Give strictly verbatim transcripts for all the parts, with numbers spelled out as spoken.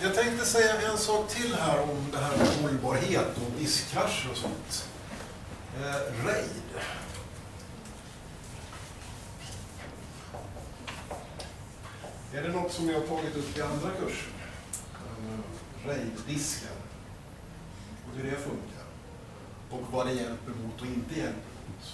Jag tänkte säga en sak till här om det här med hållbarhet och diskkrascher och sånt. Eh, RAID. Är det något som jag har tagit upp i andra kurser? RAID-diskar. Och hur det funkar. Och vad det hjälper mot och inte hjälper mot.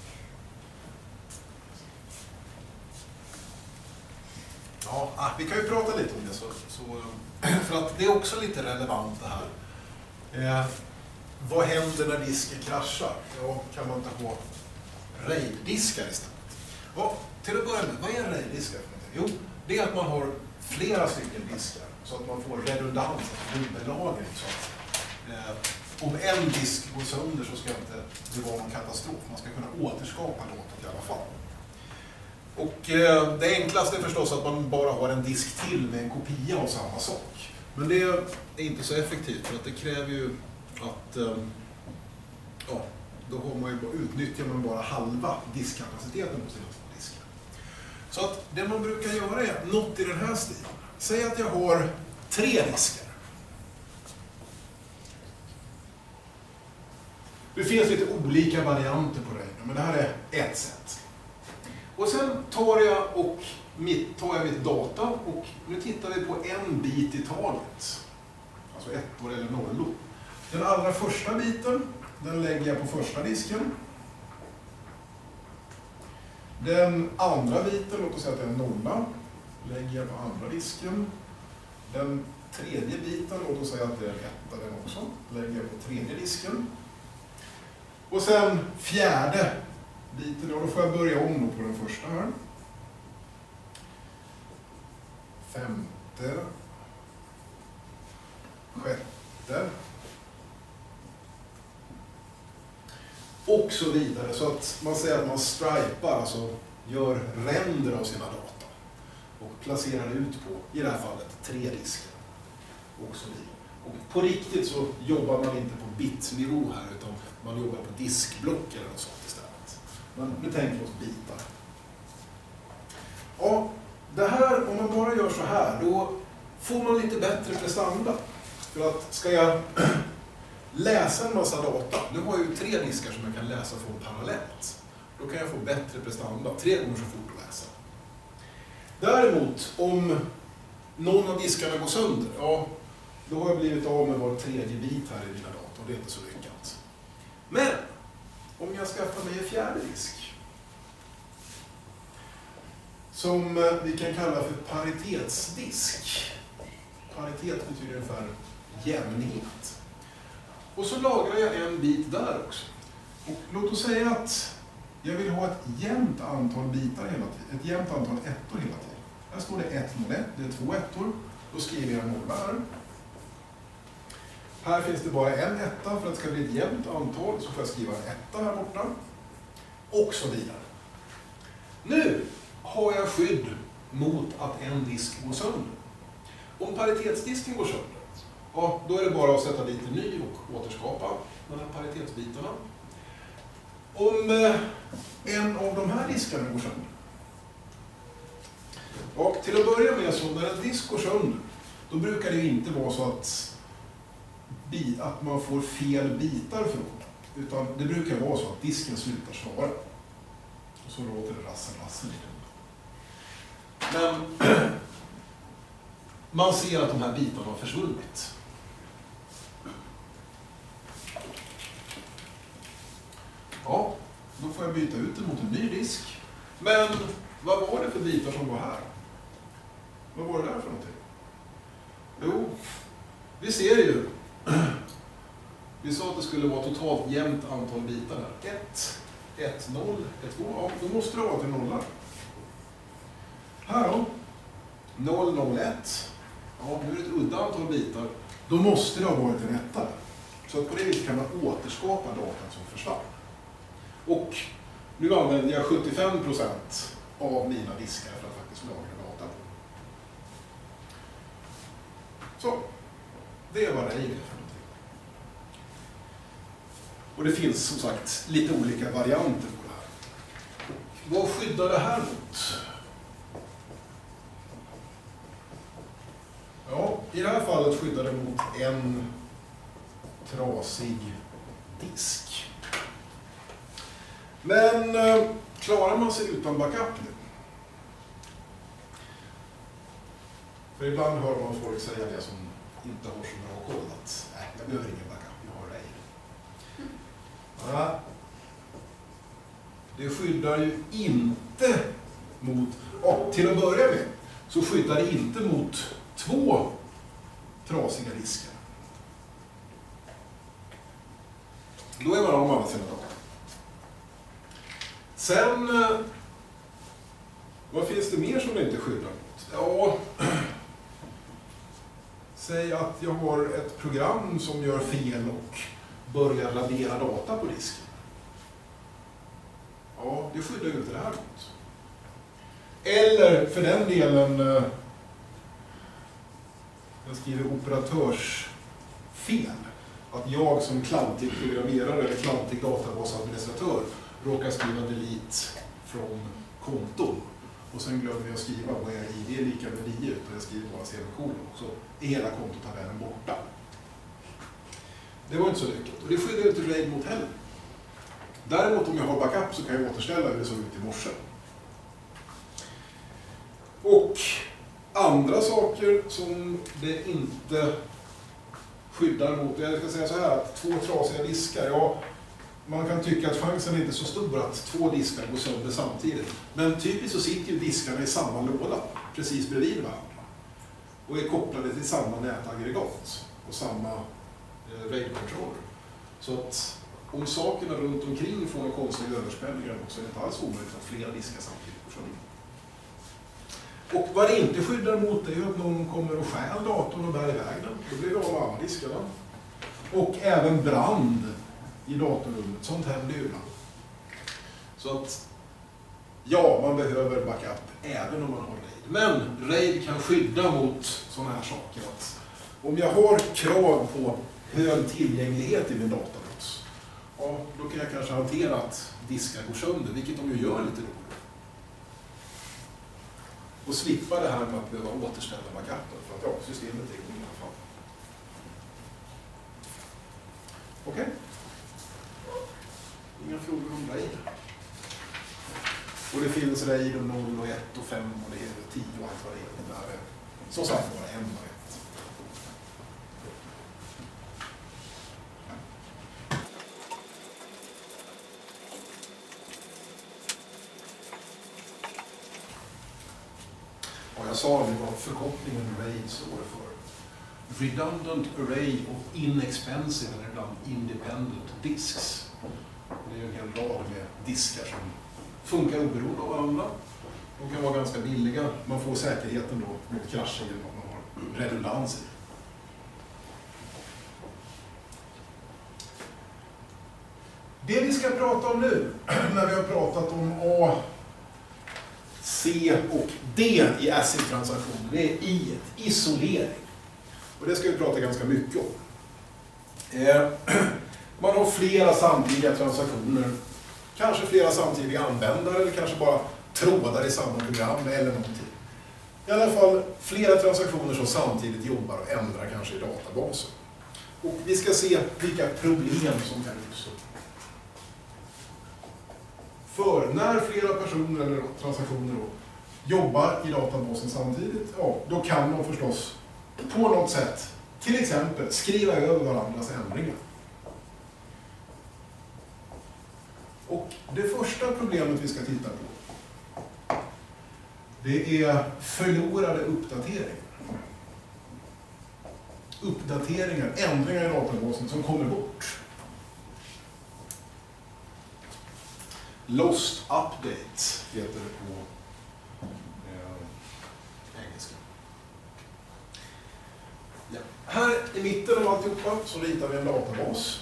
Ja, vi kan ju prata lite om det. Så, så, för att det är också lite relevant det här. Eh, vad händer när disken kraschar? Ja, kan man ta på RAID-diskar istället. Och till att börja med, vad är RAID-diskar? Jo, det är att man har flera stycken diskar så att man får redundans, dubbellagring. Så att, eh, om en disk går sönder så ska inte det vara någon katastrof. Man ska kunna återskapa datan i alla fall. Och eh, det enklaste är förstås att man bara har en disk till med en kopia av samma sak. Men det är inte så effektivt för att det kräver ju att eh, ja, då har man ju, utnyttjar man bara halva diskkapaciteten på sina två diskar. Så att det man brukar göra är något i den här stilen. Säg att jag har tre diskar. Det finns lite olika varianter på RAID, men det här är ett sätt. Och sen tar jag, och mitt, tar jag mitt data och nu tittar vi på en bit i taget. Alltså ettor eller nollor. Den allra första biten, den lägger jag på första disken. Den andra biten, låt oss säga att det är en nolla, lägger jag på andra disken. Den tredje biten, låt oss säga att det är en etta den också, lägger jag på tredje disken. Och sen fjärde biten, och då får jag börja om på den första här. Femte. Sjätte. Och så vidare, så att man säger att man stripar, alltså gör ränder av sina data. Och placerar ut på, i det här fallet, tre diskar. Och så vidare. Och på riktigt så jobbar man inte på bitnivå här, utan man jobbar på diskblock eller något sånt istället. Men nu tänker vi oss bitar. Ja, det här, om man bara gör så här, då får man lite bättre prestanda. För att ska jag läsa en massa data, nu har jag ju tre diskar som jag kan läsa från parallellt. Då kan jag få bättre prestanda, tre gånger så fort att läsa. Däremot, om någon av diskarna går sönder, ja, då har jag blivit av med var tredje bit här i mina data och det är inte så lyckat. Men om jag skaffar mig en fjärde disk som vi kan kalla för paritetsdisk. Paritet betyder ungefär jämnhet. Och så lagrar jag en bit där också. Och låt oss säga att jag vill ha ett jämnt antal bitar hela tiden. Ett jämnt antal ettor hela tiden. Här står det ett noll ett, det är två ettor. Då skriver jag nolla här. Här finns det bara en etta, för att det ska bli ett jämnt antal så får jag skriva en etta här borta. Och så vidare. Nu har jag skydd mot att en disk går sönder. Om paritetsdisken går sönder, ja, då är det bara att sätta dit en ny och återskapa de här paritetsbitarna. Om eh, en av de här diskarna går sönder. Och till att börja med, så när en disk går sönder, då brukar det ju inte vara så att att man får fel bitar från den. Utan det brukar vara så att disken slutar svara. Och så låter det rassel, rassel. Men man ser att de här bitarna har försvunnit. Ja, då får jag byta ut den mot en ny disk. Men vad var det för bitar som var här? Vad var det där för någonting? Jo, vi ser ju. Vi sa att det skulle vara totalt jämnt antal bitar här. ett, ett, noll, ett, två. Ja, då måste det vara till nollar. Här då. noll, noll, ett. Ja, nu är det ett udda antal bitar. Då måste det ha varit en etta. Så att på det viset kan man återskapa datan som försvann. Och nu använder jag sjuttiofem procent av mina diskar för att faktiskt lagra data. Så. Det är vad RAID är för någonting. Och det finns som sagt lite olika varianter på det här. Och vad skyddar det här mot? Ja, i det här fallet skyddar det mot en trasig disk. Men eh, klarar man sig utan backup nu? För ibland hör man folk säga det som inte har så bra koll att nej, jag behöver ingen backup, jag har RAID. Ja. Det skyddar ju inte mot, ja, till att börja med, så skyddar det inte mot två trasiga diskar. Då är man av med alla sina data. Sen, vad finns det mer som det inte skyddar mot? Ja, säg att jag har ett program som gör fel och börjar radera data på disken. Ja, det skyddar ju inte det här mot. Eller för den delen, jag skriver operatörsfel. Att jag som klantig programmerare eller klantig databasadministratör råkar skriva delete från konton. Och sen glömmer jag skriva vad är I D är lika med nio, utan jag skriver bara semikolon. Så är hela kontotabellen borta. Det var inte så lyckat. Och det skyddar inte RAID mot heller. Däremot om jag har backup så kan jag återställa hur det såg ut i morse. Och andra saker som det inte skyddar mot, jag ska säga så här, att två trasiga diskar, ja, man kan tycka att chansen är inte så stor att två diskar går sönder samtidigt. Men typiskt så sitter ju diskarna i samma låda, precis bredvid varandra. Och är kopplade till samma nätaggregat och samma eh, RAID-controller. Så att om sakerna runt omkring får en konstig överspänning så är det inte alls omöjligt att flera diskar samtidigt går sönder. Och vad det inte skyddar mot är ju att någon kommer och stjäl datorn och bär iväg den. Då blir det av med alla diskarna. Och även brand i datorrummet. Sånt händer ju ibland. Så att ja, man behöver backup även om man har RAID. Men RAID kan skydda mot sådana här saker. Att om jag har krav på hög tillgänglighet i min databas, ja, då kan jag kanske hantera att diskar går sönder, vilket de ju gör lite då. Och slippa det här med att behöva återställa backupen för att ja, systemet är i alla fall. Okej? Okay. Inga frågor om RAID. Och det finns RAID om noll och ett och fem och det är tio och allt vad det är. Där är som sagt bara en och ett. Jag sa det var förkortningen RAID står för Redundant Array of Inexpensive eller ibland Independent Disks. Det är ju en hel rad med diskar som funkar oberoende av varandra. De kan vara ganska billiga. Man får säkerheten då mot krascher genom att man har redundans i. Det vi ska prata om nu, när vi har pratat om A, C och D i ACID-transaktioner, det är I, isolering. Och det ska vi prata ganska mycket om. Eh, man har flera samtidiga transaktioner, kanske flera samtidiga användare eller kanske bara trådar i samma program eller någonting. I alla fall flera transaktioner som samtidigt jobbar och ändrar kanske i databasen. Och vi ska se vilka problem som kan uppstå. För när flera personer eller transaktioner då jobbar i databasen samtidigt, ja, då kan de förstås på något sätt, till exempel, skriva över varandras ändringar. Och det första problemet vi ska titta på, det är förlorade uppdateringar. Uppdateringar, ändringar i databasen som kommer bort. Lost updates heter det på eh, engelska. Ja. Här i mitten av alltihopa så ritar vi en databas.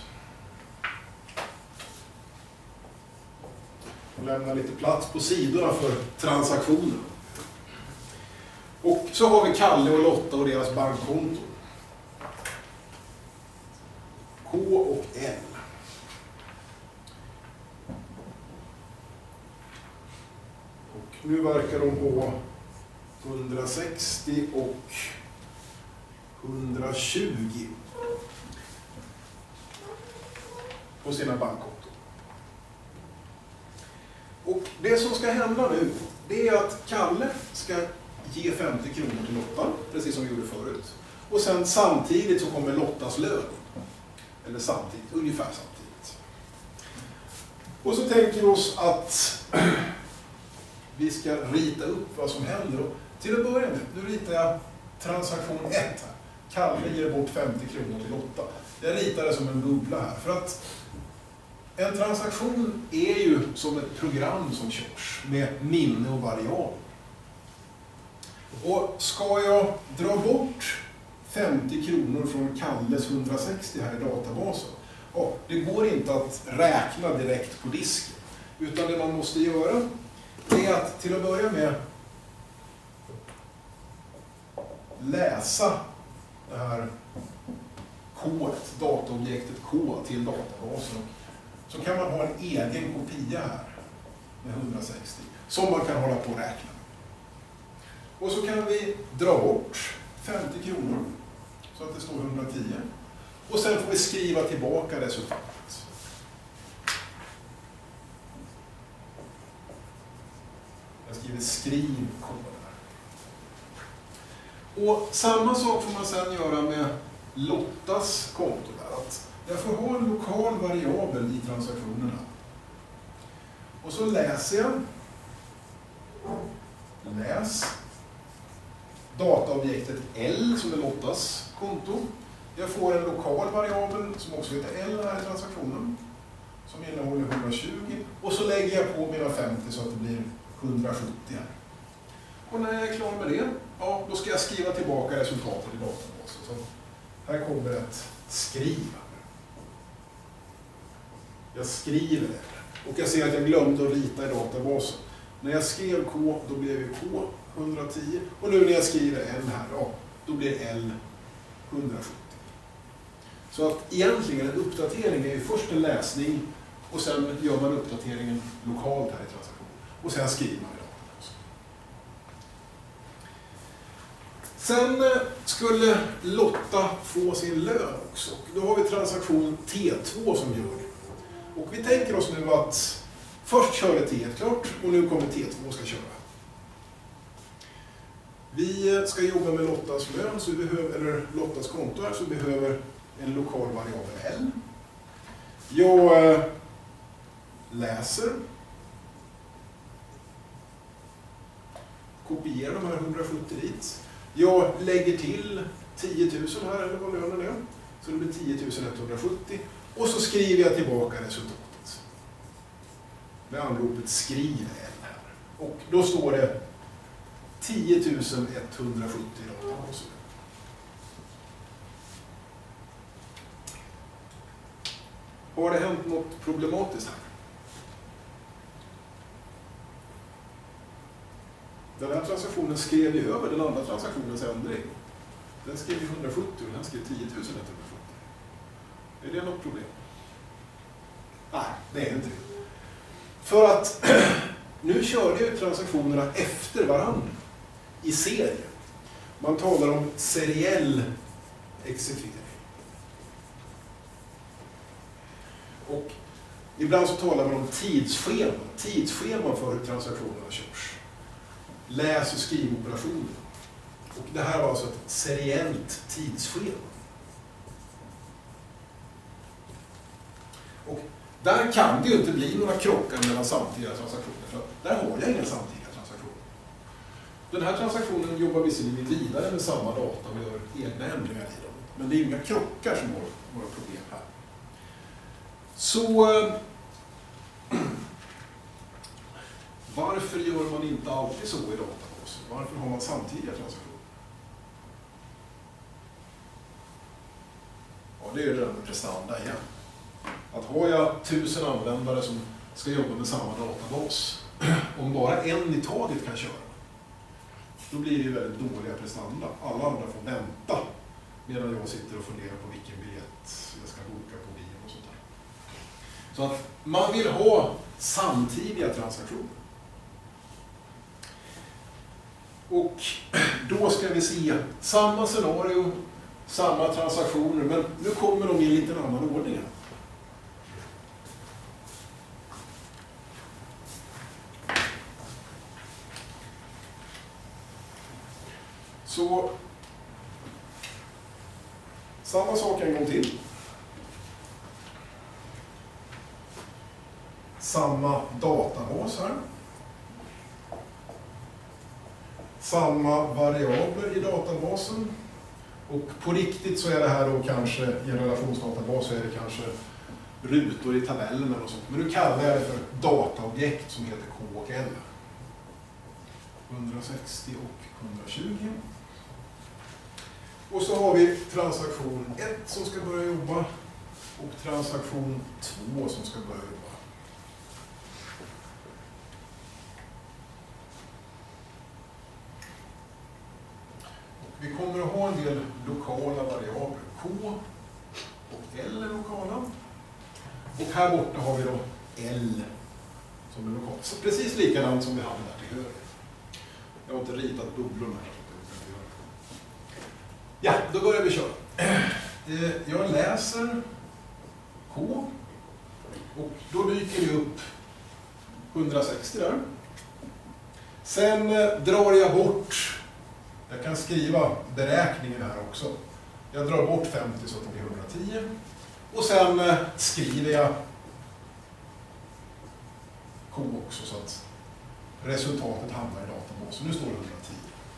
Och lämnar lite plats på sidorna för transaktioner. Och så har vi Kalle och Lotta och deras bankkonto. K och L. Nu verkar de ha hundrasextio och etthundratjugo på sina bankkonton. Och det som ska hända nu, det är att Kalle ska ge femtio kronor till Lotta, precis som vi gjorde förut. Och sen samtidigt så kommer Lottas lön. Eller samtidigt, ungefär samtidigt. Och så tänker vi oss att vi ska rita upp vad som händer. Och till att börja med, nu ritar jag transaktion ett här. Kalle ger bort femtio kronor till Lotta. Jag ritar det som en bubbla här. För att en transaktion är ju som ett program som körs med minne och variabel. Och ska jag dra bort femtio kronor från Kalles hundrasextio här i databasen, ja, det går inte att räkna direkt på disken. Utan det man måste göra är att till att börja med läsa det här K, dataobjektet K till databasen. Så kan man ha en egen kopia här med hundrasextio som man kan hålla på och räkna. Och så kan vi dra bort femtio kronor så att det står hundratio. Och sen får vi skriva tillbaka resultatet. Jag skriver skriv koden. Och samma sak får man sedan göra med Lottas konto där. Att jag får ha en lokal variabel i transaktionerna. Och så läser jag. Läs. Dataobjektet L som är Lottas konto. Jag får en lokal variabel som också heter L här i transaktionen. Som innehåller hundratjugo. Och så lägger jag på mina femtio så att det blir hundrasjuttio här. Och när jag är klar med det, ja, då ska jag skriva tillbaka resultatet i databasen. Så här kommer ett skriv. Jag skriver det. Och jag ser att jag glömde att rita i databasen. När jag skrev K, då blev det K hundratio. Och nu när jag skriver L här, ja, då blir L hundrasjuttio. Så att egentligen en uppdatering är ju först en läsning och sen gör man uppdateringen lokalt här i transaktionen. Och sen skriver man i databasen. Sen skulle Lotta få sin lön också. Då har vi transaktion T två som gör det. Och vi tänker oss nu att först körde T ett klart och nu kommer T två ska köra. Vi ska jobba med Lottas lön, så vi behöver, eller Lottas konto här, så vi behöver en lokal variabel L. Jag äh, läser. Kopierar de här hundrasjuttio dit. Jag lägger till tio tusen här, eller vad lönen är. Så det blir tio tusen etthundrasjuttio. Och så skriver jag tillbaka resultatet. Med anropet skriv L här. Och då står det tio tusen etthundrasjuttio i databasen. Har det hänt något problematiskt här? Den här transaktionen skrev ju över den andra transaktionens ändring. Den skrev ju hundrasjuttio och den skrev tio tusen etthundrasjuttio. Är det något problem? Nej, det är inte det. För att nu körde ju transaktionerna efter varandra i serie. Man talar om seriell exekvering. Och ibland så talar man om tidsscheman. Tidsscheman för hur transaktionerna körs. Läs- och skrivoperationer. Och det här var alltså ett seriellt tidsschema. Och där kan det ju inte bli några krockar mellan samtliga transaktioner. För där har jag inga samtliga transaktioner. Den här transaktionen jobbar visserligen vidare med samma data och gör egna ändringar i dem. Men det är inga krockar som har några problem här. Så varför gör man inte alltid så i databasen? Varför har man samtidiga transaktioner? Ja, det är det där med prestanda igen. Att har jag tusen användare som ska jobba med samma databas, om bara en i taget kan köra, då blir det ju väldigt dåliga prestanda. Alla andra får vänta medan jag sitter och funderar på vilken biljett jag ska boka på bion och sånt där. Så att man vill ha samtidiga transaktioner. Och då ska vi se samma scenario. samma transaktioner, men nu kommer de i en liten annan ordning. Så samma sak en gång till. Samma databas här. Samma variabler i databasen. Och på riktigt så är det här då kanske, i en relationsdatabas så är det kanske rutor i tabellen eller något sånt. Men nu kallar jag det för dataobjekt som heter K och L. hundrasextio och hundratjugo. Och så har vi transaktion ett som ska börja jobba och transaktion två som ska börja jobba. Och vi kommer att ha en del lokala variabler. K och L är lokala. Och här borta har vi då L som är lokal. Så precis likadant som vi hade där till höger. Jag har inte ritat bubblorna här. Ja, då börjar vi köra. Jag läser K och då dyker det upp hundrasextio där. Sen drar jag bort, jag kan skriva beräkningen här också. Jag drar bort femtio så att det blir hundratio. Och sen skriver jag K också så att resultatet hamnar i databasen. Nu står det hundratio.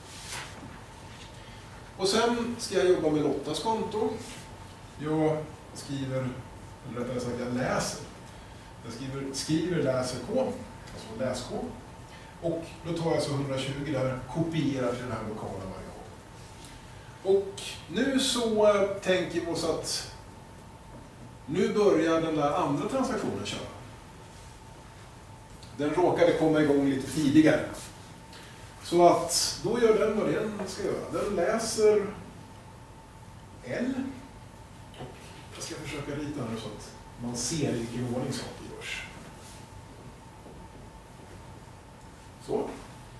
Och sen ska jag jobba med Lottas konto. Jag skriver, eller rättare sagt jag läser. Jag skriver, skriver läser K, alltså läs K. Och då tar jag så hundratjugo där, kopierar till den här lokala variabeln. Och nu så tänker vi oss att nu börjar den där andra transaktionen köra. Den råkade komma igång lite tidigare. Så att då gör den vad den ska göra. Den läser L. Jag ska försöka rita nu så att man ser i vilken ordning saker görs. Så.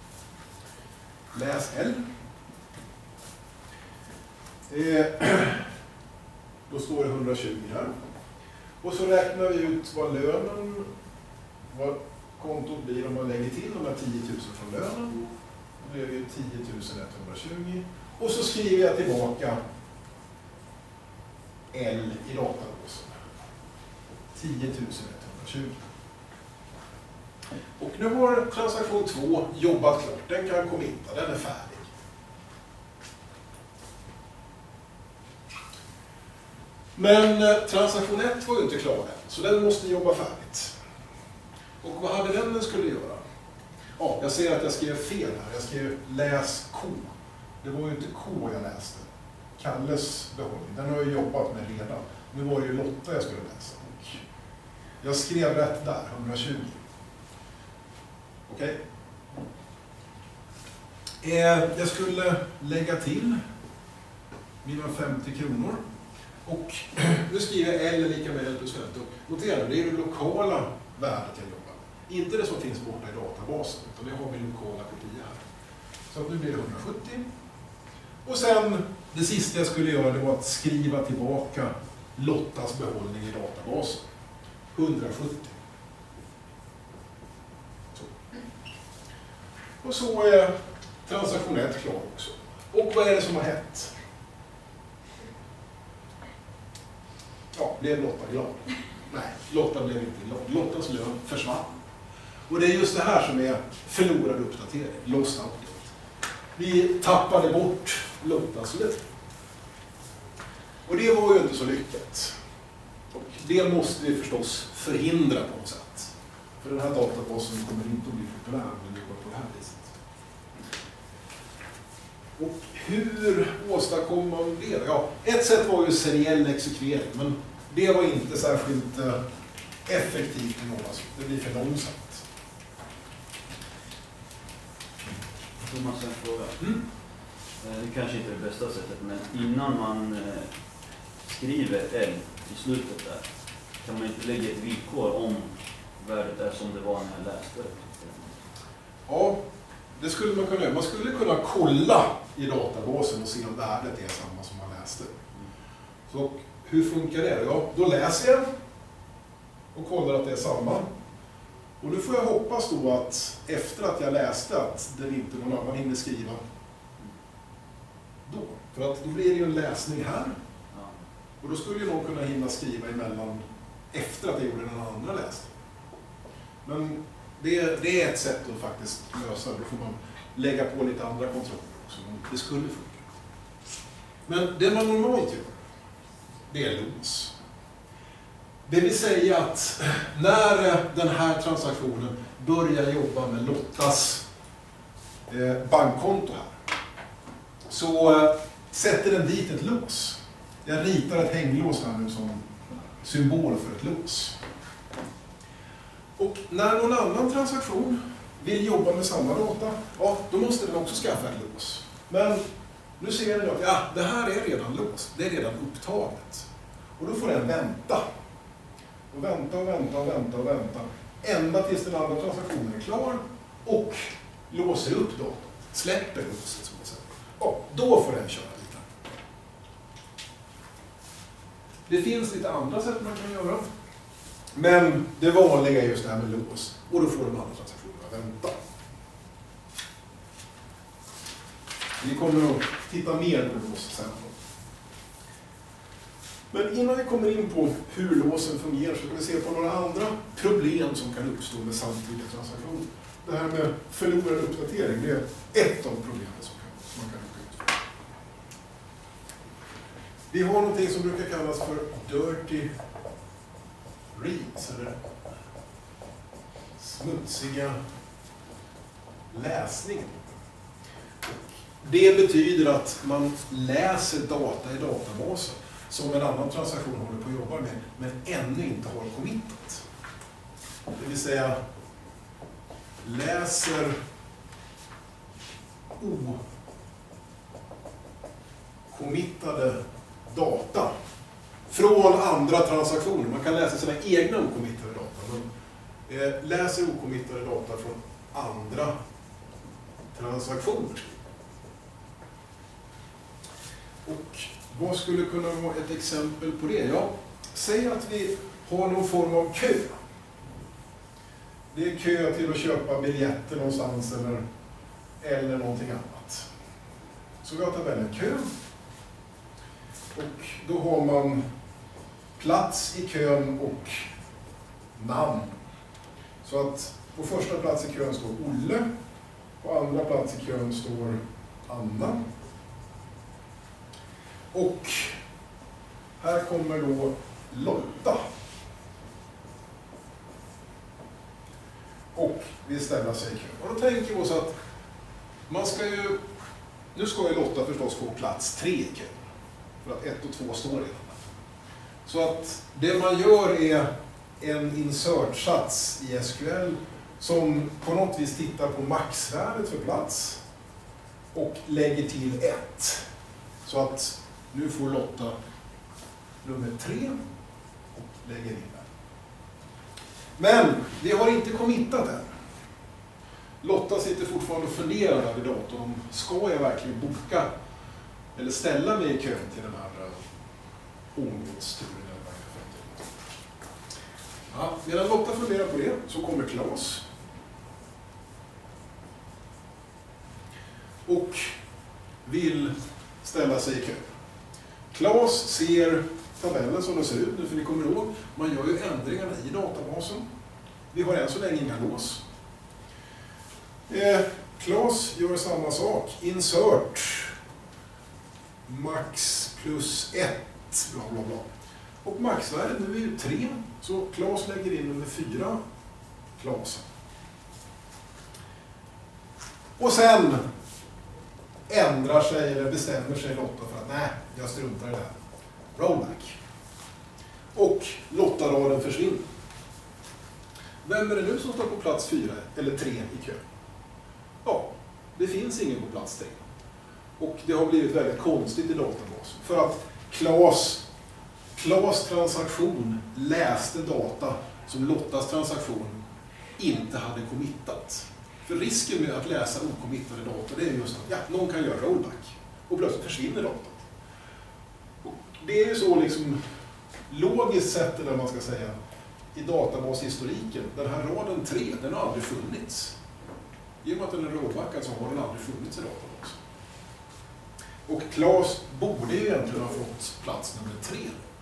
Läs L. Eh, då står det hundratjugo här. Och så räknar vi ut vad lönen, vad kontot blir om man lägger till de här tio tusen från lönen. Då blir det ju tio tusen etthundratjugo. Och så skriver jag tillbaka L i databasen. tio tusen etthundratjugo. Och nu har transaktion två jobbat klart. Den kan committa, den är färdig. Men transaktion ett var ju inte klar än, så den måste jobba färdigt. Och vad hade den den skulle göra? Ja, jag ser att jag skrev fel här. Jag skrev läs K. Det var ju inte K jag läste. Kalles behållning. Den har jag jobbat med redan. Nu var det ju Lotta jag skulle läsa. Och jag skrev rätt där, hundratjugo. Okej. Okay. Jag skulle lägga till mina femtio kronor. Och nu skriver jag L lika med L plus femtio. Notera, det är det lokala värdet jag jobbar med. Inte det som finns borta i databasen, utan det har min lokala kopia här. Så att nu blir det hundrasjuttio. Och sen, det sista jag skulle göra det var att skriva tillbaka Lottas behållning i databasen. hundrasjuttio. Så. Och så är transaktion ett klar också. Och vad är det som har hänt? Ja, blev Lotta glad? Nej, Lotta blev inte glad. Lottas lön försvann. Och det är just det här som är förlorad uppdatering. Lost out. Vi tappade bort Lottas lön. Och det var ju inte så lyckat. Och det måste vi förstås förhindra på något sätt. För den här databasen kommer inte att bli populär om den jobbar på det här viset. Och hur åstadkommer man det? Ja, ett sätt var ju seriell exekvering, men det var inte särskilt eh, effektivt i något. Det blir för långsamt. Thomas, en fråga. Mm. Det kanske inte är det bästa sättet, men innan man eh, skriver L i slutet där, kan man inte lägga ett villkor om värdet är som det var när jag läste det? Ja, det skulle man kunna göra. Man skulle kunna kolla i databasen och se om värdet är samma som man läste. Så hur funkar det? Ja, då läser jag och kollar att det är samma. Och nu får jag hoppas då att efter att jag läste att den inte någon annan hinner skriva då. För att då blir det ju en läsning här. Och då skulle ju någon kunna hinna skriva emellan efter att jag gjorde den andra läsningen. Men det, det är ett sätt att faktiskt lösa. Då får man lägga på lite andra kontroller också. Det skulle funka. Men det man normalt gör, det är lås. Det vill säga att när den här transaktionen börjar jobba med Lottas bankkonto här, så sätter den dit ett lås. Jag ritar ett hänglås här nu som symbol för ett lås. Och när någon annan transaktion vill jobba med samma data, ja, då måste den också skaffa ett lås. Men nu ser den att ja, det här är redan låst, det är redan upptaget. Och då får den vänta. Och vänta och vänta och vänta och vänta. Ända tills den andra transaktionen är klar och låser upp datorn. Släpper låset som det säger. Och då får den köra lite. Det finns lite andra sätt man kan göra. Men det vanliga är just det här med lås. Och då får de andra transaktionerna vänta. Vi kommer att titta mer på lås sen. Men innan vi kommer in på hur låsen fungerar så ska vi se på några andra problem som kan uppstå med samtliga transaktioner. Det här med förlorad uppdatering, det är ett av problemen som, kan, som man kan råka ut för. Vi har någonting som brukar kallas för dirty reads, eller smutsiga läsning. Det betyder att man läser data i databasen som en annan transaktion håller på att jobba med, men ännu inte har committat. Det vill säga läser ocommittade data från andra transaktioner. Man kan läsa sina egna ocommittade data, men eh, läser ocommittade data från andra transaktioner. Och vad skulle kunna vara ett exempel på det? Ja, säg att vi har någon form av kö. Det är kö till att köpa biljetter någonstans eller, eller någonting annat. Så vi har tabellen kö. Och då har man plats i kön och namn. Så att på första plats i kön står Olle. På andra plats i kön står Anna. Och här kommer då Lotta. Och vi ställer sig i kön. Och då tänker vi oss att man ska ju, nu ska ju Lotta förstås få plats tre i kön. För att ett och två står redan där. Så att det man gör är en insert-sats i S Q L som på något vis tittar på maxvärdet för plats och lägger till ett. Så att nu får Lotta nummer tre och lägger in där. Men vi har inte committat än. Lotta sitter fortfarande och funderar där vid datorn. Ska jag verkligen boka eller ställa mig i kön till den här ångåtsturen? Ja, medan Lotta funderar på det så kommer Claes. Och vill ställa sig i kö. Claes ser tabellen som den ser ut nu, för ni kommer ihåg, man gör ju ändringarna i databasen. Vi har än så länge inga lås. Eh, Claes gör samma sak. Insert max plus ett, bla bla bla. Och maxvärdet nu är ju tre, så Claes lägger in nummer fyra, Claes. Och sen ändrar sig eller bestämmer sig Lotta för att nej, jag struntar i det här. Rollback. Och Lotta-raden försvinner. Vem är det nu som står på plats fyra eller tre i kön? Ja, det finns ingen på plats tre. Och det har blivit väldigt konstigt i databasen. För att Claes, Claes transaktion läste data som Lottas transaktion inte hade committat. För risken med att läsa ocommittade data, det är just att ja, någon kan göra rollback. Och plötsligt försvinner datan. Och det är ju så liksom logiskt sett, eller man ska säga, i databashistoriken. Den här raden tre, den har aldrig funnits. I och med att den är rollbackad så har den aldrig funnits i databas. Och Claes borde ju egentligen ha fått plats nummer tre.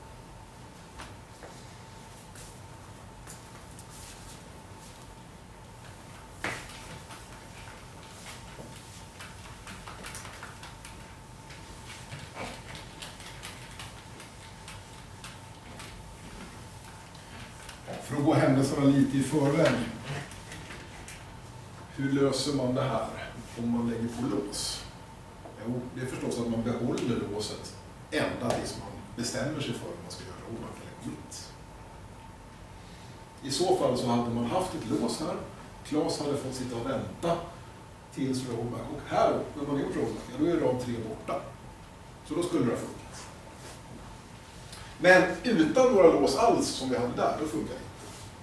För att gå händelserna lite i förväg. Hur löser man det här om man lägger på lås? Jo, det är förstås att man behåller låset ända tills man bestämmer sig för om man ska göra rollback eller commit. I så fall så hade man haft ett lås här. Claes hade fått sitta och vänta tills rollback. Och här, när man gjort rollback, då är rad tre borta. Så då skulle det ha funkat. Men utan några lås alls som vi hade där, då funkar det inte.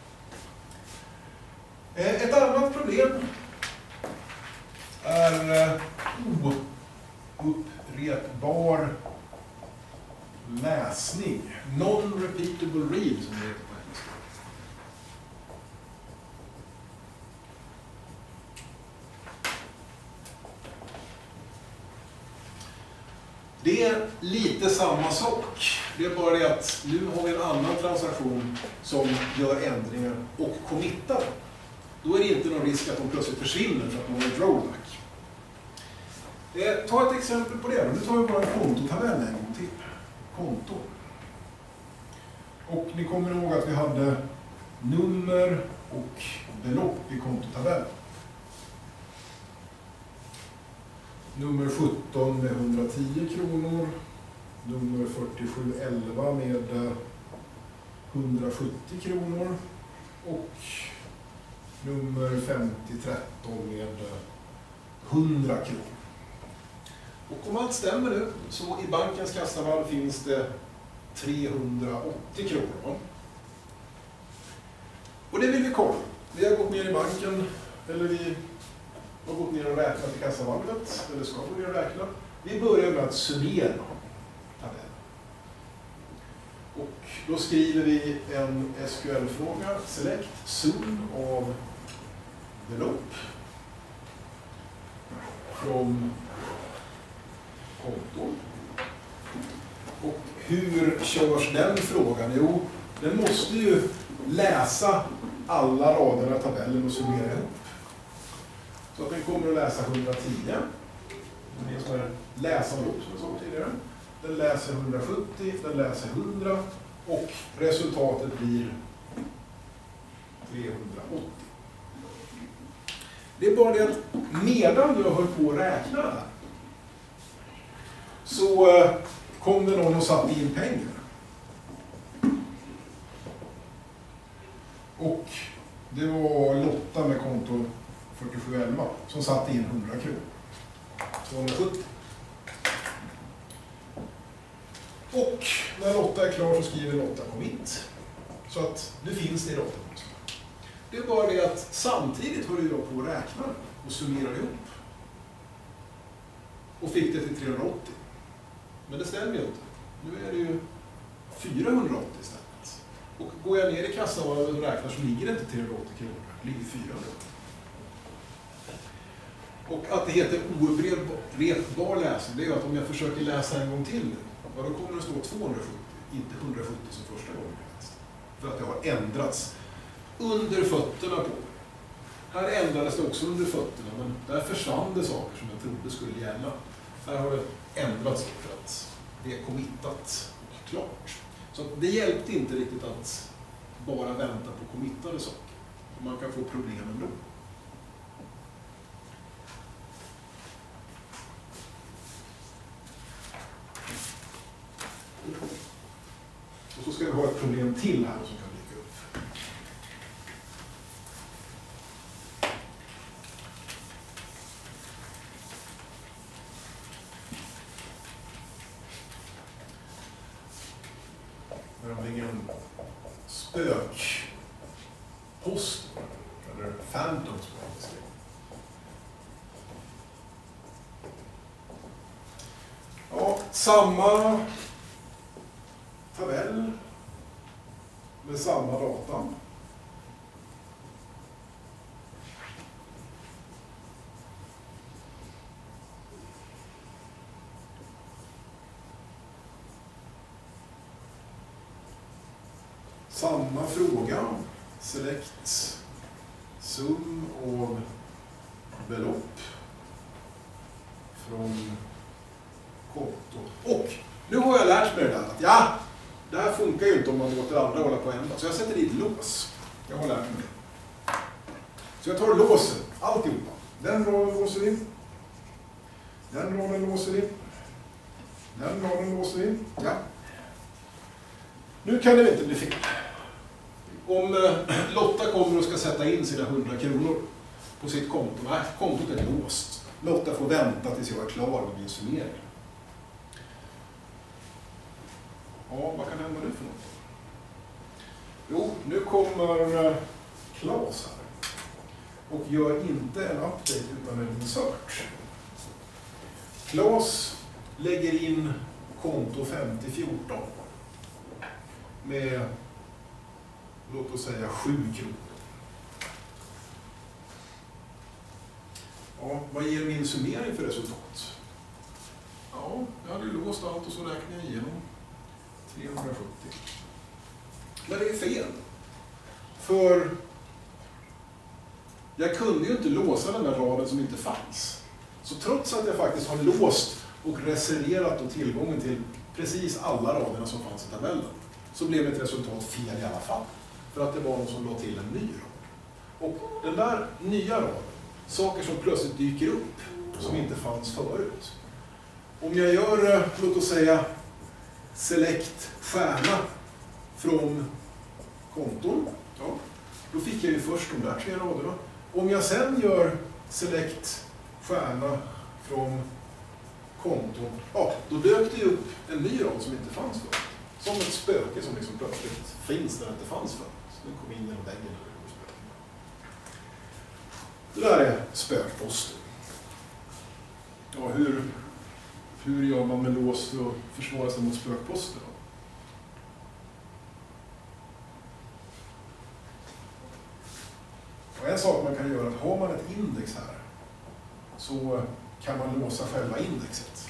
Ett annat problem är oupprepbar läsning. Non-repeatable read, som det heter på engelska. Det är lite samma sak. Det är bara det att nu har vi en annan transaktion som gör ändringar och committar. Då är det inte någon risk att de plötsligt försvinner för att de har ett rollback. Eh, ta ett exempel på det. Nu tar vi bara en kontotabell en gång till. Konto. Och ni kommer ihåg att vi hade nummer och belopp i kontotabellen. Nummer sjutton med hundratio kronor. Nummer fyrtiosju elva med hundrasjuttio kronor. Och nummer femtio tretton med hundra kronor. Och om allt stämmer nu, så i bankens kassavalv finns det trehundraåttio kronor. Och det vill vi kolla. Vi har gått ner i banken, eller vi har gått ner och räknat i kassavalvet, eller ska gå ner och räkna. Vi börjar med att summera tabellen. Och då skriver vi en S Q L-fråga, select sum av belopp från konton. Och hur körs den frågan? Jo, den måste ju läsa alla raderna i tabellen och summera ihop. Så att den kommer att läsa hundratio. Det är en sån här läsanrop som jag sa tidigare. Den läser hundrasjuttio, den läser hundra och resultatet blir trehundraåttio. Det är bara det att medan jag höll på att räkna det här så kom det någon och satte in pengar. Och det var Lotta med konto fyrtiosju elva som satte in hundra kronor. tvåhundrasjuttio. Och när Lotta är klar så skriver Lotta commit. Så att nu finns det i databasen. Det är bara det att samtidigt höll jag på att räkna och summera ihop. Och fick det till trehundraåttio. Men det stämmer ju inte. Nu är det ju fyrahundraåttio istället. Och går jag ner i kassavalvet och räknar så ligger det inte trehundraåttio kronor. Det ligger fyrahundraåttio. Och att det heter oupprepbar läsning, det är ju att om jag försöker läsa en gång till nu, ja, då kommer det stå tvåhundrasjuttio, inte hundrasjuttio som första gången jag läste. För att det har ändrats under fötterna på. Här ändrades det också under fötterna, men där försvann det saker som jag trodde skulle gälla. Här har det ändrats för att det är committat klart. Så det hjälpte inte riktigt att bara vänta på committade saker. Man kan få problem ändå. Och så ska vi ha ett problem till här som kan dyka upp. Nämligen spökpost, eller phantoms på engelska. Ja, samma tabell med samma data. Samma fråga, select sum av belopp från konto. Och nu har jag lärt mig det där att ja, det här funkar ju inte om man låter andra hålla på och ändra. Så jag sätter dit lås. Jag har lärt mig det. Så jag tar och låser alltihopa. Den raden låser vi. Den raden låser vi. Den raden låser vi. Ja. Nu kan det inte bli fel. Om eh, Lotta kommer och ska sätta in sina hundra kronor på sitt konto. Nej, kontot är låst. Lotta får vänta tills jag är klar med min summering. Ja, vad kan hända nu för något? Jo, nu kommer eh, Claes här. Och gör inte en update utan en insert. Claes lägger in konto femtio fjorton. Med, låt oss säga, sju kronor. Ja, vad ger min summering för resultat? Ja, jag hade ju låst allt och så räknar jag igenom. trehundrasjuttio. Men det är fel. För jag kunde ju inte låsa den där raden som inte fanns. Så trots att jag faktiskt har låst och reserverat och tillgången till precis alla raderna som fanns i tabellen, så blev mitt resultat fel i alla fall. För att det var någon som la till en ny rad. Och den där nya raden, saker som plötsligt dyker upp som inte fanns förut. Om jag gör, låt oss säga, select stjärna från konton, ja, då fick jag ju först de där tre raderna. Om jag sen gör select stjärna från konton, ja, då dök det upp en ny rad som inte fanns förut. Som ett spöke som liksom plötsligt finns där det inte fanns förut. Så nu kom in genom väggen. Det där är spökposter. Ja, hur, hur gör man med lås för att försvara sig mot spökposter då? Och en sak man kan göra är att har man ett index här så kan man låsa själva indexet.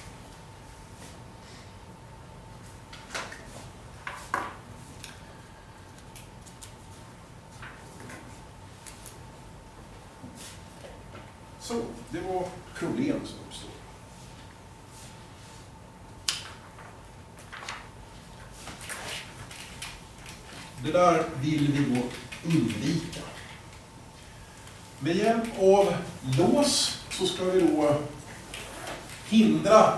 Så, det var problem som uppstod. Det där vill vi då undvika. Med hjälp av lås så ska vi då hindra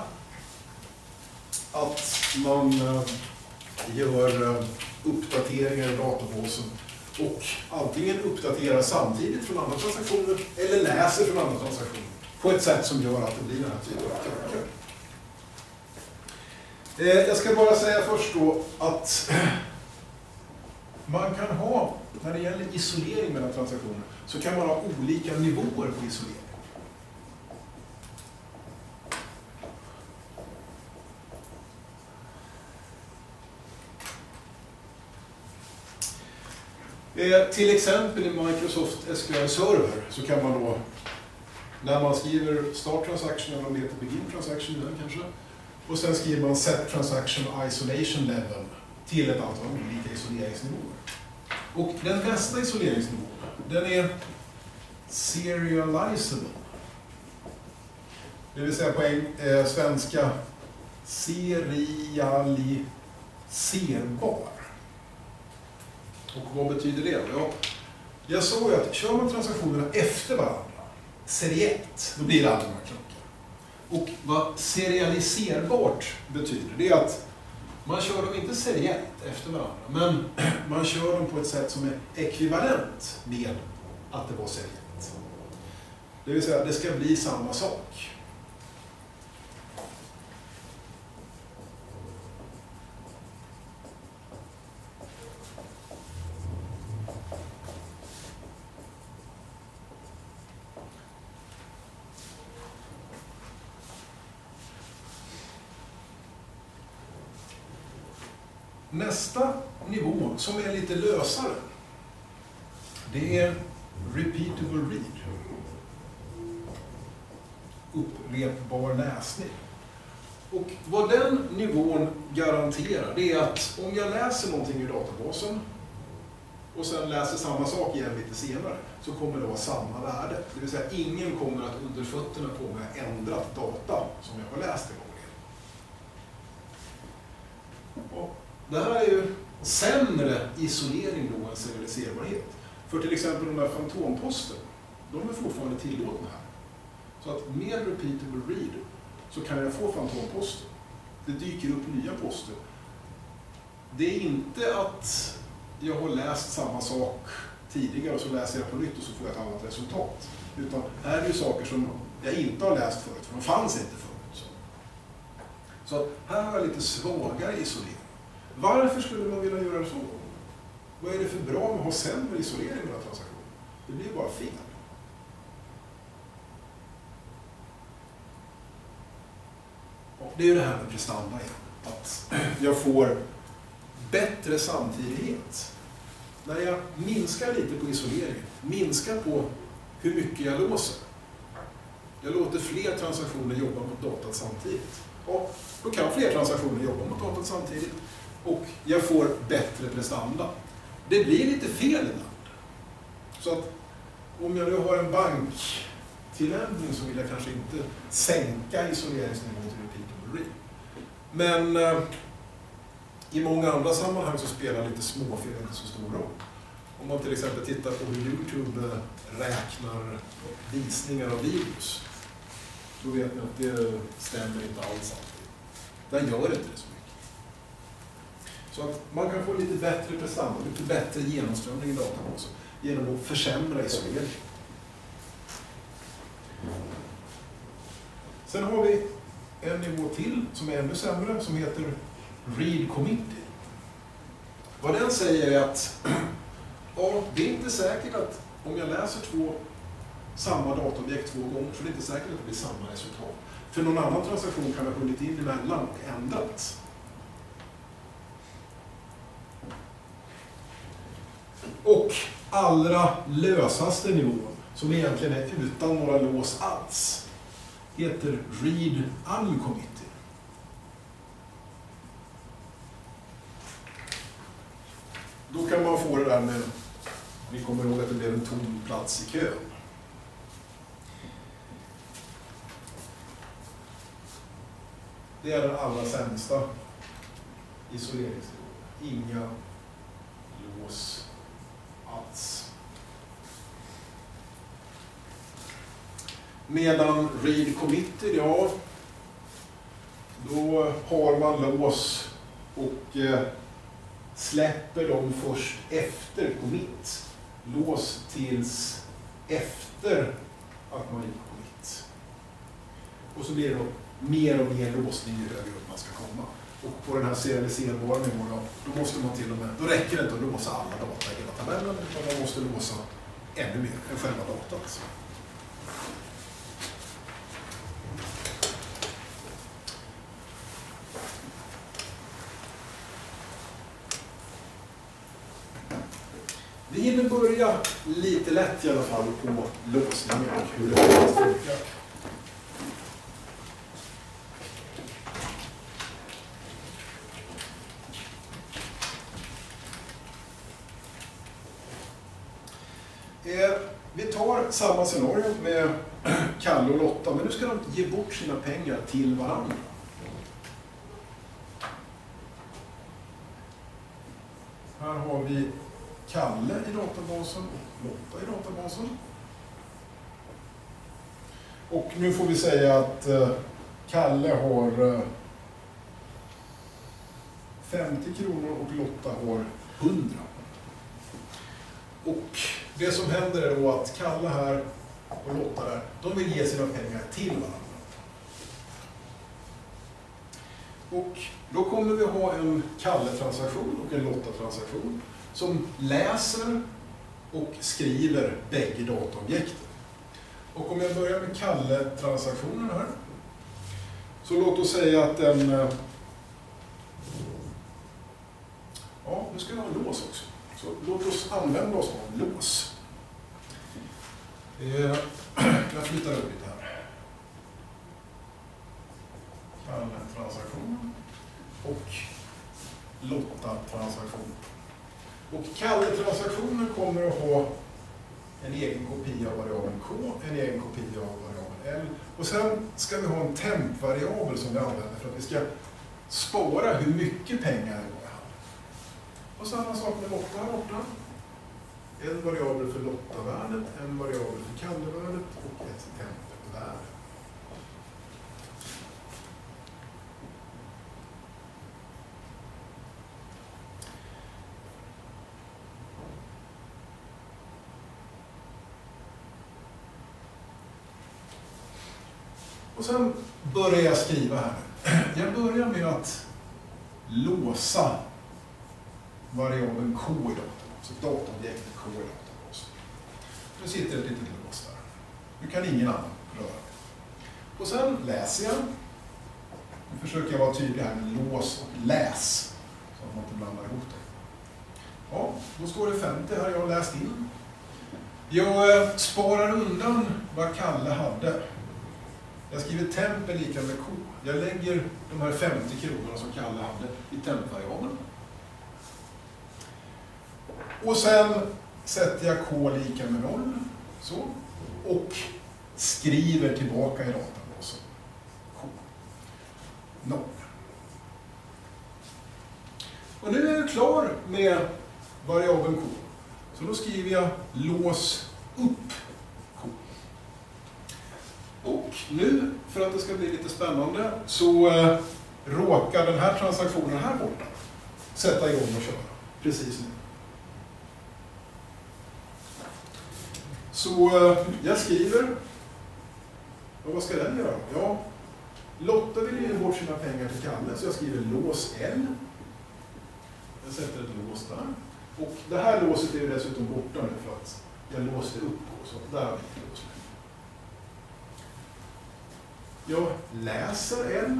att man gör uppdateringar i databasen och antingen uppdaterar samtidigt från andra transaktioner eller läser från andra transaktioner på ett sätt som gör att det blir den här typen av krökar. Jag ska bara säga först då att man kan ha, när det gäller isolering mellan transaktioner, så kan man ha olika nivåer på isolering. Eh, till exempel i Microsoft S Q L Server så kan man då, när man skriver start transaction, eller om det heter begin transaction den kanske, och sen skriver man set transaction isolation level till ett antal olika isoleringsnivåer. Och den bästa isoleringsnivån, den är serializable. Det vill säga på en, eh, svenska serialiserbar. Och vad betyder det? Ja, jag såg ju att kör man transaktionerna efter varandra, serie ett, då blir det aldrig några klockor. Och vad serialiserbart betyder, det är att man kör dem inte serie ett efter varandra, men man kör dem på ett sätt som är ekvivalent med att det var serie ett. Det vill säga att det ska bli samma sak. nästa nivå som är lite lösare, det är repeatable read. Upprepbar läsning. Och vad den nivån garanterar, det är att om jag läser någonting i databasen och sen läser samma sak igen lite senare, så kommer det vara samma värde. Det vill säga ingen kommer att under fötterna på mig ändrat data som jag har läst en gång. Och det här är ju sämre isolering då än serialiserbarhet. För till exempel de här fantomposten, de är fortfarande tillåtna här. Så att med repeatable read så kan jag få fantomposter. Det dyker upp nya poster. Det är inte att jag har läst samma sak tidigare och så läser jag på nytt och så får jag ett annat resultat. Utan här är det saker som jag inte har läst förut, för de fanns inte förut. Så att här har jag lite svagare isolering. Varför skulle man vilja göra så? Vad är det för bra med att ha sämre isolering mellan transaktioner? Det blir bara fel. Det är ju det här med prestanda igen. Att jag får bättre samtidighet. När jag minskar lite på isolering, minskar på hur mycket jag låser. Jag låter fler transaktioner jobba mot datat samtidigt. Och då kan fler transaktioner jobba mot datat samtidigt. Och jag får bättre prestanda. Det blir lite fel ibland. Så att om jag nu har en banktillämpning så vill jag kanske inte sänka isoleringsnivån till repeatable read. Men eh, i många andra sammanhang så spelar lite småfel inte så stor roll. Om man till exempel tittar på hur YouTube räknar visningar av videos, då vet ni att det stämmer inte alls alltid. Den gör inte det så mycket. Så att man kan få lite bättre prestanda, lite bättre genomströmning i databasen genom att försämra isolering. Sen har vi en nivå till som är ännu sämre som heter read committee. Vad den säger är att ja, det är inte säkert att om jag läser två samma dataobjekt två gånger så är det inte säkert att det blir samma resultat. För någon annan transaktion kan ha hunnit in emellan och ändrats. Och allra lösaste nivån, som egentligen är utan några lås alls, heter read uncommitted. Då kan man få det där med, vi kommer ihåg att det blev en tom plats i kön. Det är den allra sämsta isoleringsnivån. Inga lås alls. Medan read committed, ja, då har man lås och eh, släpper dem först efter commit. Lås tills efter att man gjort commit. Och så blir det då mer och mer låsning ju högre upp man ska komma. Och på den här serialiserbara nivån då, då måste man till och med, då räcker det inte att låsa alla data i hela tabellen, utan man måste låsa ännu mer än själva datat. Vi hinner börja lite lätt i alla fall på låsningen och hur det funkar. Vi tar samma scenario med Kalle och Lotta, men nu ska de ge bort sina pengar till varandra. Här har vi Kalle i databasen och Lotta i databasen. Och nu får vi säga att Kalle har femtio kronor och Lotta har hundra. Och det som händer är då att Kalle här och Lotta där, de vill ge sina pengar till varandra. Och då kommer vi ha en Kalle-transaktion och en Lotta-transaktion som läser och skriver bägge dataobjekten. Och om jag börjar med Kalle-transaktionen här, så låt oss säga att den nu ska vi ha lås också. Så låt oss använda oss av lås. Eh, jag flyttar upp lite här. Kalle-transaktion och Lotta-transaktion. Och Kalle-transaktionen kommer att ha en egen kopia av variabeln K, en egen kopia av variabeln L. Och sen ska vi ha en temp-variabel som vi använder för att vi ska spara hur mycket pengar det går här. Och samma sak med Lotta här borta. En variabel för Lotta-värdet, en variabel för Kalle-värdet och ett temp-värde. Och sen börjar jag skriva här. Jag börjar med att låsa variabeln K i databasen. Dataobjektet K i databasen. Nu sitter ett litet lås där. Nu kan ingen annan röra det. Och sen läser jag. Nu försöker jag vara tydlig här med lås och läs. Så att man inte blandar ihop det. Ja, då står det femtio här jag har läst in. Jag sparar undan vad Kalle hade. Jag skriver temp är lika med K. Jag lägger de här femtio kronorna som Kalle hade i temp-variabeln. Och sen sätter jag K lika med noll. Så. Och skriver tillbaka i databasen. K. noll. Och nu är jag klar med variabeln K. Så då skriver jag lås upp K. Och nu, för att det ska bli lite spännande, så eh, råkar den här transaktionen här borta sätta igång och köra. Precis nu. Så eh, jag skriver, och vad ska den göra? Ja, Lotta vill ge bort sina pengar till Kalle, så jag skriver lås L. Jag sätter ett lås där. Och det här låset är ju dessutom borta nu för att jag låste upp på, så där har vi lås. Jag läser L.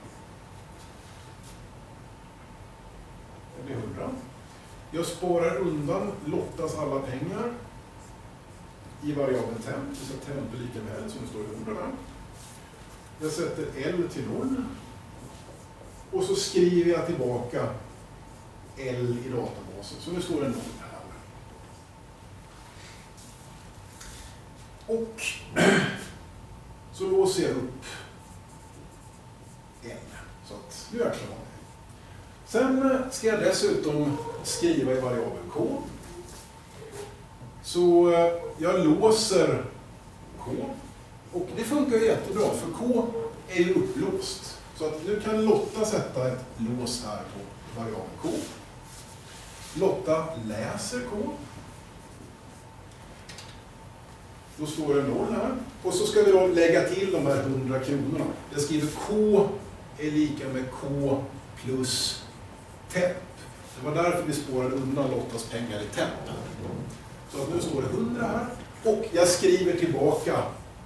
Det blir hundra. Jag sparar undan Lottas alla pengar i variabeln temp. Så temp är lika med L, så nu står det hundra där. Jag sätter L till noll. Och så skriver jag tillbaka L i databasen. Så nu står det noll här. Och så låser jag upp L. Så att nu är jag klar. Sen ska jag dessutom skriva i variabeln K. Så jag låser K. Och det funkar ju jättebra, för K är ju upplåst. Så att nu kan Lotta sätta ett lås här på variabeln K. Lotta läser K. Då står det noll här. Och så ska vi då lägga till de här hundra kronorna. Jag skriver K är lika med K plus temp. Det var därför vi spårade undan Lottas pengar i temp. Så att nu står det hundra här. Och jag skriver tillbaka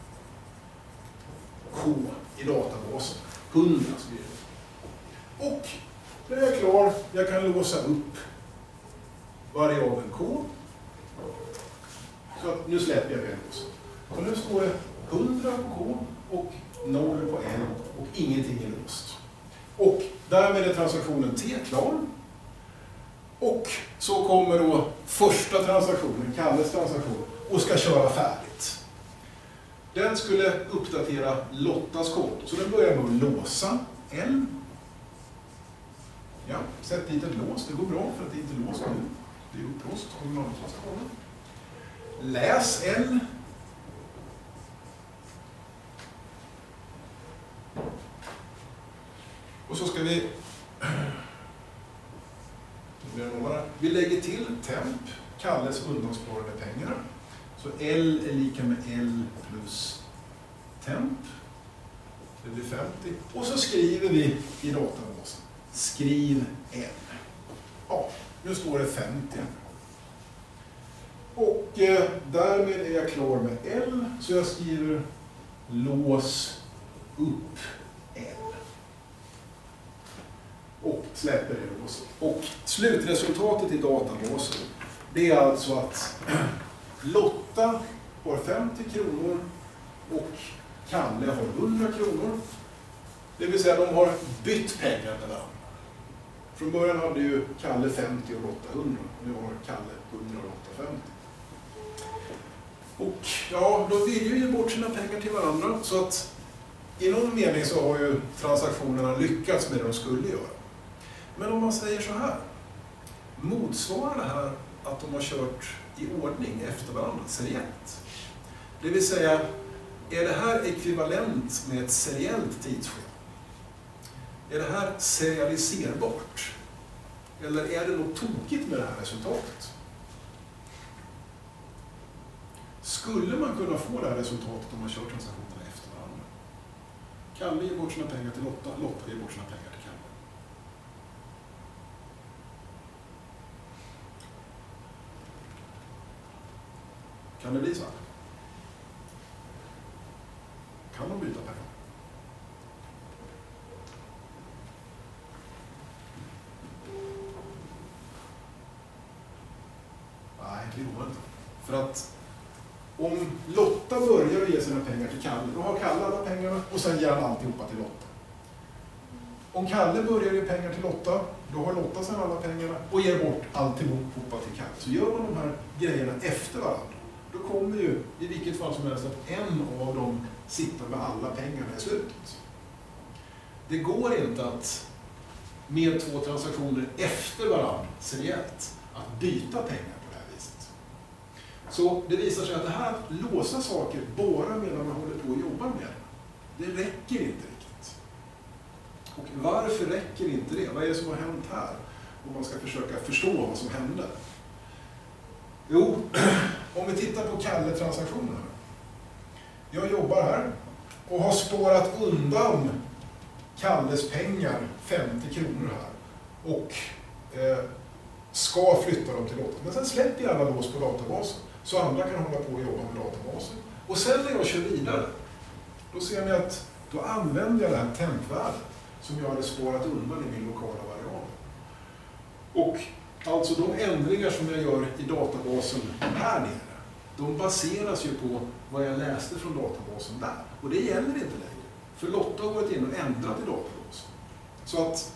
K i databasen. hundra skriver jag. Och nu är jag klar. Jag kan låsa upp variabeln K. Så att nu släpper jag det också. Så nu står det hundra på K och noll på L och ingenting är låst. Och därmed är transaktionen T klar. Och så kommer då första transaktionen, Kalles transaktion, och ska köra färdigt. Den skulle uppdatera Lottas konto. Så den börjar med att låsa L. Ja, sätt dit ett lås. Det går bra för att det inte är låst nu. Det är upplåst av normaltransaktionen. Läs L. Och så ska vi vi lägger till temp, Kalles undansparade pengar. Så L är lika med L plus temp. Det blir femtio. Och så skriver vi i databasen. Skriv L. Ja, nu står det femtio. Och eh, därmed är jag klar med L. Så jag skriver lås upp L. och släpper det låset. Och slutresultatet i databasen, det är alltså att Lotta har femtio kronor och Kalle har hundra kronor. Det vill säga de har bytt pengar med varandra. Från början hade ju Kalle femtio och Lotta hundra. Nu har Kalle hundra och Lotta femtio. Och ja, då vill ju ge bort sina pengar till varandra. Så att i någon mening så har ju transaktionerna lyckats med det de skulle göra. Men om man säger så här. Motsvarar det här att de har kört i ordning efter varandra, seriellt? Det vill säga, är det här ekvivalent med ett seriellt tidsschema? Är det här serialiserbart? Eller är det något tokigt med det här resultatet? Skulle man kunna få det här resultatet om man kör transaktionerna efter varandra? Kalle ger bort sina pengar till Lotta, Lotta ger bort sina pengar till Kalle. Kan det bli så här? Kan de byta pengar? Nej, det går inte. För att om Lotta börjar ge sina pengar till Kalle, då har Kalle alla pengarna och sen ger han alltihopa till Lotta. Om Kalle börjar ge pengar till Lotta, då har Lotta sen alla pengarna och ger bort alltihopa till Kalle. Så gör man de här grejerna efter varandra, då kommer ju i vilket fall som helst att en av dem sitter med alla pengarna i slutet. Det går inte att med två transaktioner efter varandra seriellt att byta pengar på det här viset. Så det visar sig att det här låsa saker bara medan man håller på och jobbar med det. Det räcker inte riktigt. Och varför räcker inte det? Vad är det som har hänt här? Om man ska försöka förstå vad som hände. Jo, om vi tittar på Kalle-transaktionerna. Jag jobbar här och har spårat undan Kalles pengar, femtio kronor här. Och eh, ska flytta dem till Lotta. Men sen släpper jag alla lås på databasen. Så andra kan hålla på och jobba med databasen. Och sen när jag kör vidare, då ser ni att då använder jag det här tempvärdet som jag hade spårat undan i min lokala variabel. Och alltså de ändringar som jag gör i databasen här nere, de baseras ju på vad jag läste från databasen där. Och det gäller inte längre. För Lotta har varit in och ändrat i databasen. Så att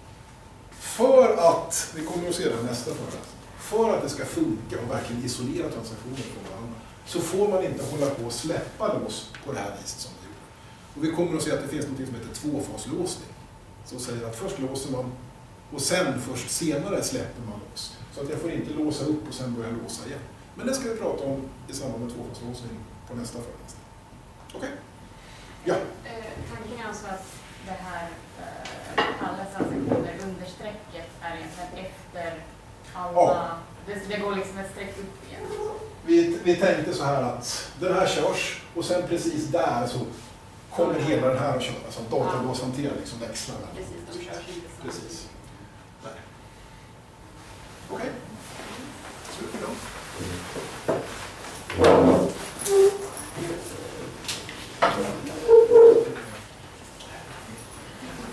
för att, vi kommer att se det nästa föreläsning, för att det ska funka och verkligen isolera transaktioner från varandra, så får man inte hålla på och släppa lås på det här viset som vi gjorde. Och vi kommer att se att det finns något som heter tvåfaslåsning. Som säger att först låser man och sen först senare släpper man lås. Så att jag får inte låsa upp och sen börja låsa igen. Men det ska vi prata om i samband med tvåfasslåsning på nästa föreläsning. Okej? Okay. Ja. Tanken är alltså att det här alla transaktioner under strecket är egentligen efter alla... Ja. Det, det går liksom ett streck upp igen. Vi, vi tänkte så här att den här körs och sen precis där så kommer hela den här att köras. Så att datorn då hanterar liksom växlarna. Precis, de körs inte så. Precis.